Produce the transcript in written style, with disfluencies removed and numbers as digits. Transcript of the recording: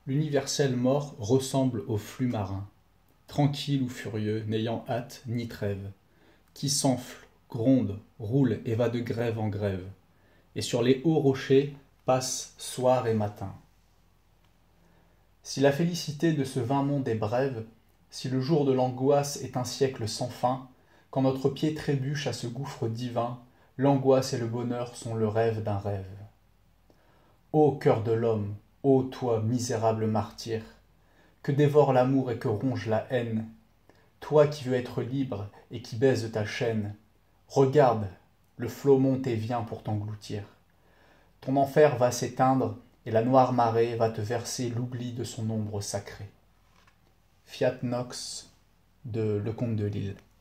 L'universel mort ressemble au flux marin, tranquille ou furieux, n'ayant hâte ni trêve, qui s'enfle, gronde, roule et va de grève en grève, et sur les hauts rochers passe soir et matin. Si la félicité de ce vain monde est brève, si le jour de l'angoisse est un siècle sans fin, quand notre pied trébuche à ce gouffre divin, l'angoisse et le bonheur sont le rêve d'un rêve. Ô cœur de l'homme, ô toi, misérable martyr, que dévore l'amour et que ronge la haine, toi qui veux être libre et qui baises ta chaîne, regarde, le flot monte et vient pour t'engloutir. Ton enfer va s'éteindre et la noire marée va te verser l'oubli de son ombre sacrée. Fiat Nox de Le Comte de Lille.